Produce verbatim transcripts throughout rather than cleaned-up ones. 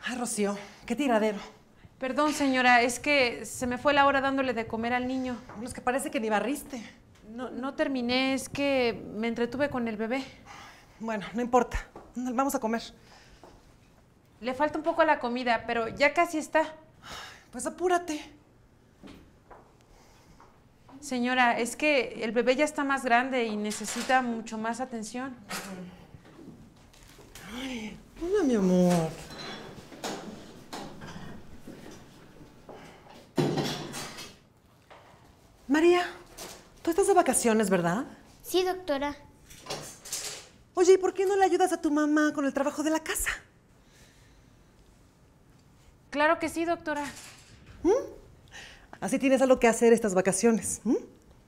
Ay, Rocío, qué tiradero. Perdón, señora, es que se me fue la hora dándole de comer al niño. No, es que parece que ni barriste. No, no terminé, es que me entretuve con el bebé. Bueno, no importa. Vamos a comer. Le falta un poco a la comida, pero ya casi está. Pues apúrate. Señora, es que el bebé ya está más grande y necesita mucho más atención. Ay, hola, mi amor. María, tú estás de vacaciones, ¿verdad? Sí, doctora. Oye, ¿y por qué no le ayudas a tu mamá con el trabajo de la casa? Claro que sí, doctora. ¿Mm? Así tienes algo que hacer estas vacaciones. ¿Mm?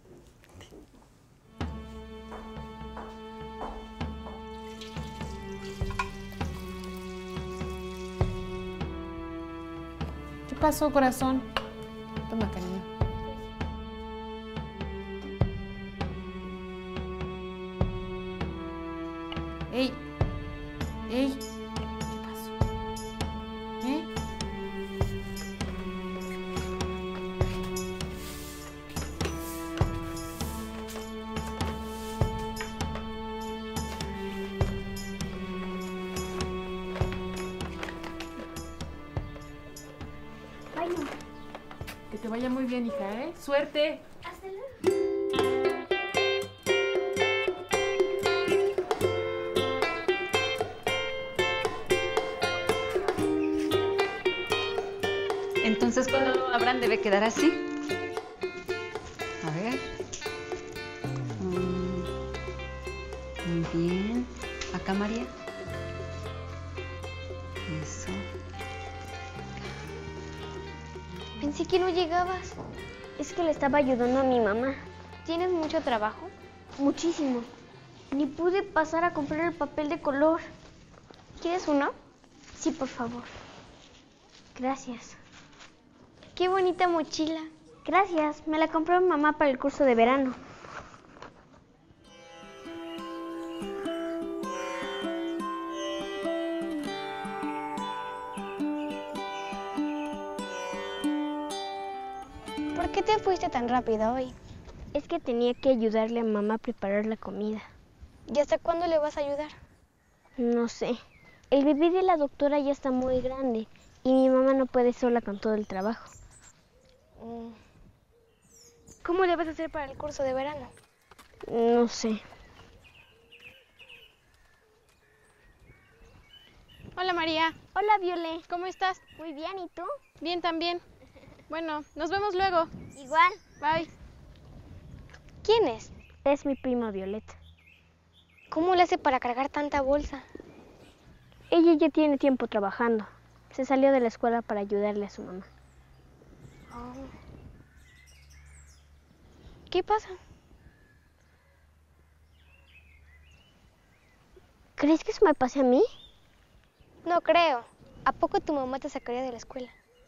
¿Qué pasó, corazón? Toma, cariño. ¡Ey! ¡Ey! ¿Qué pasó? ¿Eh? Ay, no. Que te vaya muy bien, hija, ¿eh? ¡Suerte! Hasta luego. Entonces, cuando lo abran, debe quedar así. A ver. Mm, muy bien. Acá, María. Eso. Pensé que no llegabas. Es que le estaba ayudando a mi mamá. ¿Tienes mucho trabajo? Muchísimo. Ni pude pasar a comprar el papel de color. ¿Quieres uno? Sí, por favor. Gracias. Qué bonita mochila. Gracias. Me la compró mi mamá para el curso de verano. ¿Por qué te fuiste tan rápido hoy? Es que tenía que ayudarle a mamá a preparar la comida. ¿Y hasta cuándo le vas a ayudar? No sé. El bebé de la doctora ya está muy grande y mi mamá no puede sola con todo el trabajo. ¿Cómo le vas a hacer para el curso de verano? No sé. Hola María, Hola, Viole. ¿cómo estás? Muy bien, ¿y tú? Bien también. Bueno, nos vemos luego. Igual. Bye. ¿Quién es? Es mi prima Violeta. ¿Cómo le hace para cargar tanta bolsa? Ella ya tiene tiempo trabajando. Se salió de la escuela para ayudarle a su mamá. Oh. ¿Qué pasa? ¿Crees que eso me pase a mí? No creo. ¿A poco tu mamá te sacaría de la escuela?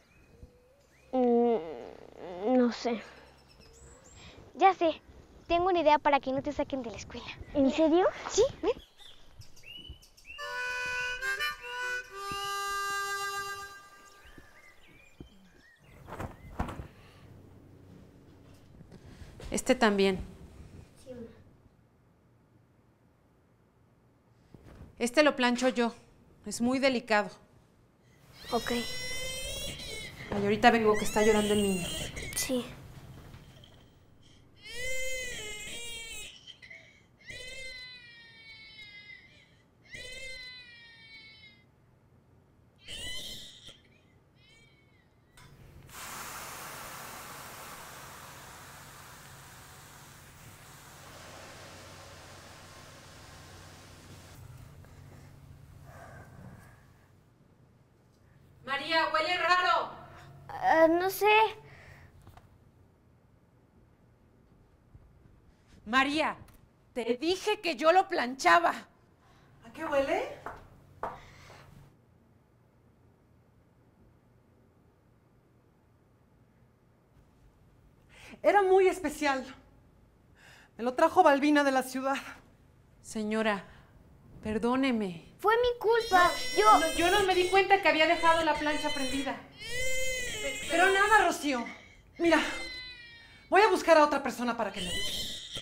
Mm, no sé. Ya sé. Tengo una idea para que no te saquen de la escuela. ¿En Mira. serio? Sí. ¿Ven? Este también. Sí, una. Este lo plancho yo. Es muy delicado. Ok. Ay, ahorita vengo que está llorando el niño. Sí. María, huele raro. Uh, no sé. María, te dije que yo lo planchaba. ¿A qué huele? Era muy especial. Me lo trajo Balbina de la ciudad. Señora, Perdóneme. Fue mi culpa. Yo... No, yo no me di cuenta que había dejado la plancha prendida. Pero nada, Rocío. Mira, voy a buscar a otra persona para que me ayude.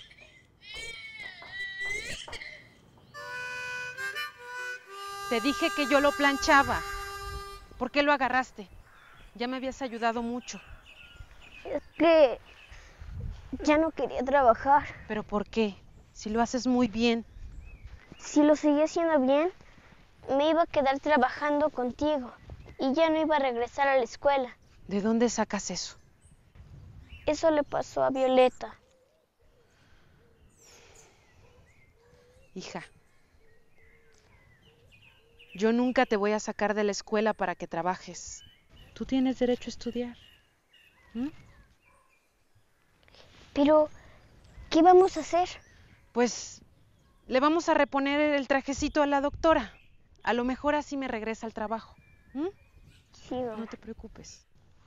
Te dije que yo lo planchaba. ¿Por qué lo agarraste? Ya me habías ayudado mucho. Es que ya no quería trabajar. ¿Pero por qué? Si lo haces muy bien. Si lo seguía haciendo bien, me iba a quedar trabajando contigo y ya no iba a regresar a la escuela. ¿De dónde sacas eso? Eso le pasó a Violeta. Hija, yo nunca te voy a sacar de la escuela para que trabajes. Tú tienes derecho a estudiar. ¿Mm? Pero, ¿qué vamos a hacer? Pues le vamos a reponer el trajecito a la doctora. A lo mejor así me regresa al trabajo. ¿Mm? Sí, mamá. No te preocupes.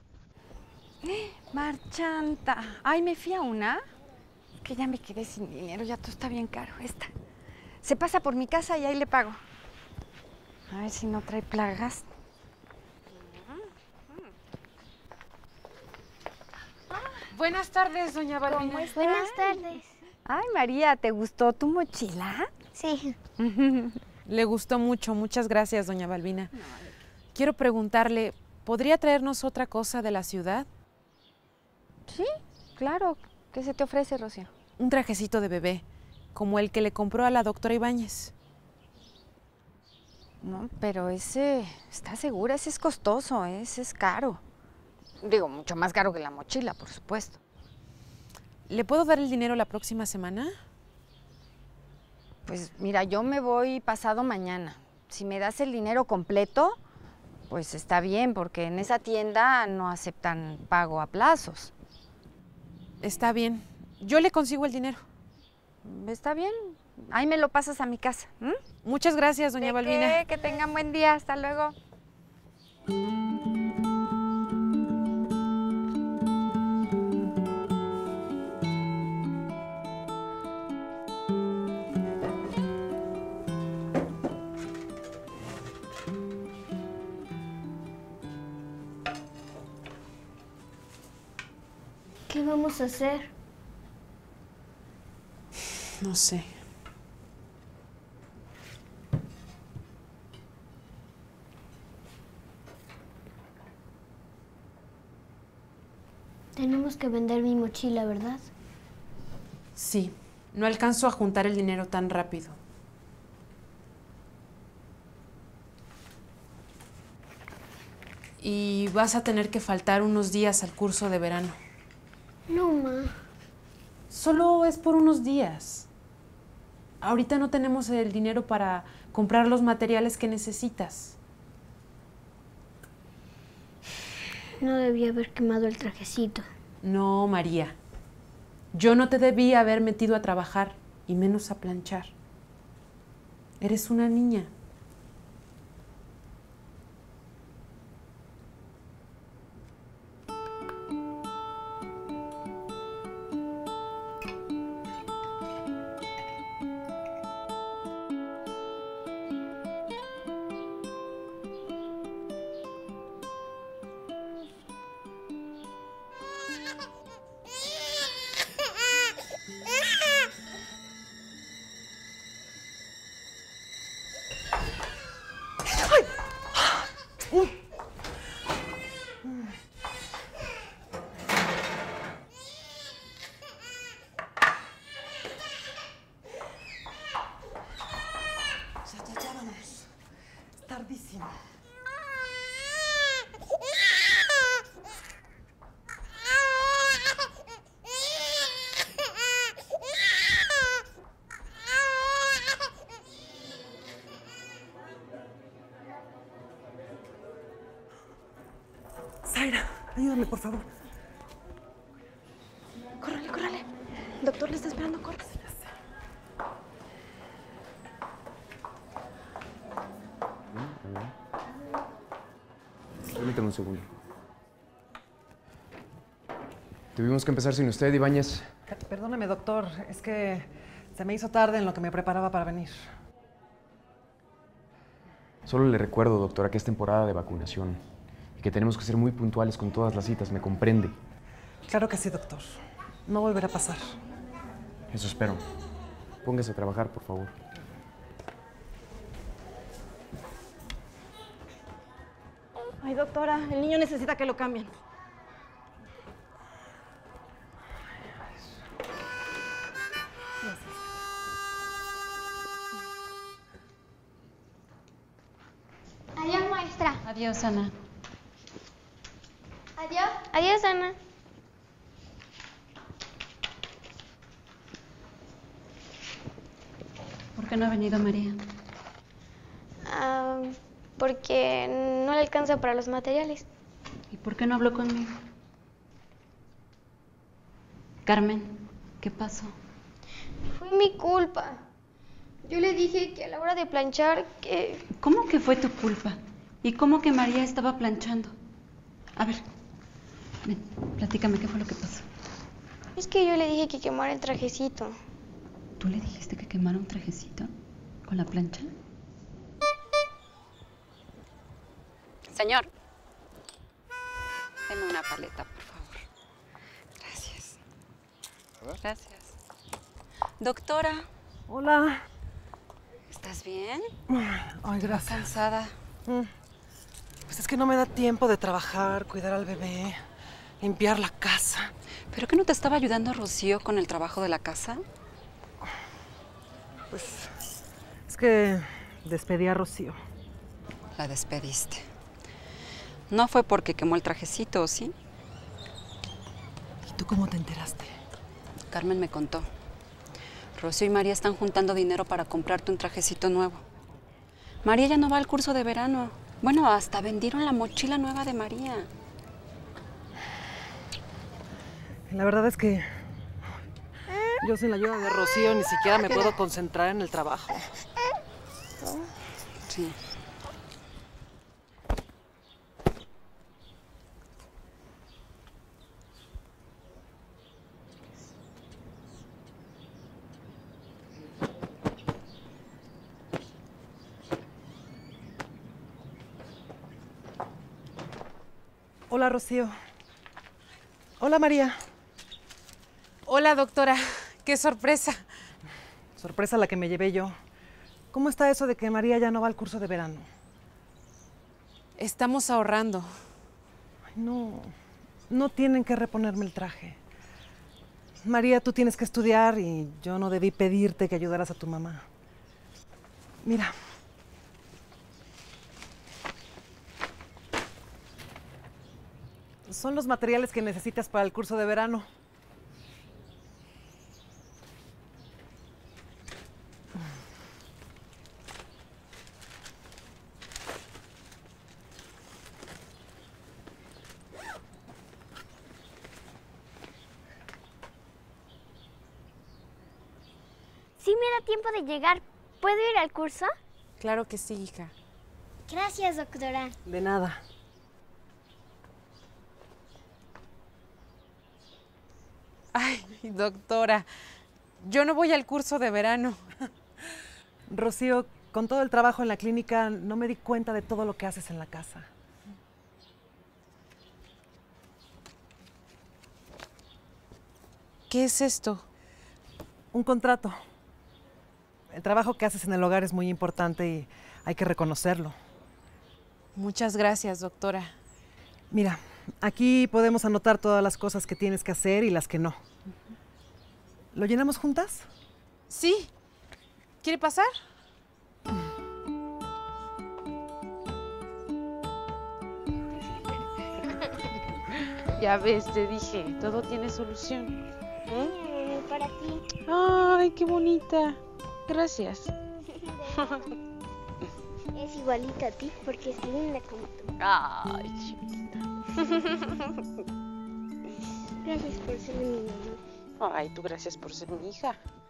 Marchanta. Ay, me fui a una. Que ya me quedé sin dinero, ya todo está bien caro. Esta. Se pasa por mi casa y ahí le pago. A ver si no trae plagas. Buenas tardes, doña Balbina. ¿Cómo estás? Buenas tardes. Ay, María, ¿te gustó tu mochila? Sí. Le gustó mucho, muchas gracias, doña Balbina. Quiero preguntarle, ¿podría traernos otra cosa de la ciudad? Sí, claro. ¿Qué se te ofrece, Rocío? Un trajecito de bebé, como el que le compró a la doctora Ibáñez. No, pero ese, ¿estás segura? Ese es costoso, ese es caro. Digo, mucho más caro que la mochila, por supuesto. ¿Le puedo dar el dinero la próxima semana? Pues mira, yo me voy pasado mañana. Si me das el dinero completo, pues está bien, porque en esa tienda no aceptan pago a plazos. Está bien. Yo le consigo el dinero. Está bien. Ahí me lo pasas a mi casa. ¿M? Muchas gracias, doña ¿De Balbina. qué? Que tengan buen día. Hasta luego. ¿Qué vamos a hacer? No sé. Tenemos que vender mi mochila, ¿verdad? Sí, no alcanzo a juntar el dinero tan rápido. Y vas a tener que faltar unos días al curso de verano. No, ma. Solo es por unos días. Ahorita no tenemos el dinero para comprar los materiales que necesitas. No debía haber quemado el trajecito. No, María. Yo no te debí haber metido a trabajar, y menos a planchar. Eres una niña. Ya, ya, ya vamos. Es tardísimo. Zaira, ayúdame, por favor. Córrele, córrele. El doctor le está esperando, corre. Permítame un segundo. Tuvimos que empezar sin usted, Ibáñez. Perdóneme, doctor. Es que se me hizo tarde en lo que me preparaba para venir. Solo le recuerdo, doctora, que es temporada de vacunación y que tenemos que ser muy puntuales con todas las citas, ¿me comprende? Claro que sí, doctor. No volverá a pasar. Eso espero. Póngase a trabajar, por favor. Ay, doctora, el niño necesita que lo cambien. Adiós, maestra. Adiós, Ana. Adiós. Adiós, Ana. ¿Por qué no ha venido María? Ah, porque no le alcanza para los materiales. ¿Y por qué no habló conmigo? Carmen, ¿qué pasó? Fue mi culpa. Yo le dije que a la hora de planchar que... ¿Cómo que fue tu culpa? ¿Y cómo que María estaba planchando? A ver, ven, platícame qué fue lo que pasó. Es que yo le dije que quemara el trajecito. ¿Tú le dijiste que quemara un trajecito con la plancha? Señor, deme una paleta, por favor. Gracias. Gracias. Doctora, Hola. ¿estás bien? Ay, gracias. Cansada. Pues es que no me da tiempo de trabajar, cuidar al bebé, limpiar la casa. ¿Pero qué no te estaba ayudando Rocío con el trabajo de la casa? Pues es que despedí a Rocío. La despediste. No fue porque quemó el trajecito, ¿sí? ¿Y tú cómo te enteraste? Carmen me contó. Rocío y María están juntando dinero para comprarte un trajecito nuevo. María ya no va al curso de verano. Bueno, hasta vendieron la mochila nueva de María. La verdad es que yo sin la ayuda de Rocío ni siquiera me puedo concentrar en el trabajo. Sí. Hola, Rocío. Hola, María. Hola, doctora. ¡Qué sorpresa! Sorpresa la que me llevé yo. ¿Cómo está eso de que María ya no va al curso de verano? Estamos ahorrando. Ay, no, no tienen que reponerme el traje. María, tú tienes que estudiar y yo no debí pedirte que ayudaras a tu mamá. Mira. Son los materiales que necesitas para el curso de verano. Sí me da tiempo de llegar. ¿Puedo ir al curso? Claro que sí, hija. Gracias, doctora. De nada. Ay, doctora, yo no voy al curso de verano. Rocío, con todo el trabajo en la clínica, no me di cuenta de todo lo que haces en la casa. ¿Qué es esto? Un contrato. El trabajo que haces en el hogar es muy importante y hay que reconocerlo. Muchas gracias, doctora. Mira, aquí podemos anotar todas las cosas que tienes que hacer y las que no. ¿Lo llenamos juntas? Sí. ¿Quiere pasar? Ya ves, te dije, todo tiene solución. ¿Eh? Para ti. Ay, qué bonita. Gracias. Es igualita a ti porque es linda como tú. Ay, chiquita. Gracias por ser mi mamá. Ay, tú gracias por ser mi hija.